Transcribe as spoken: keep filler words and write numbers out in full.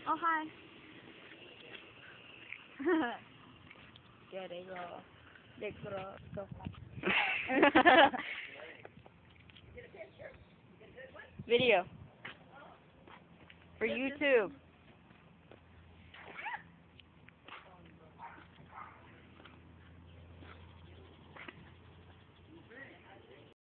Oh, hi. There they go. They grow so fast. Video. For YouTube.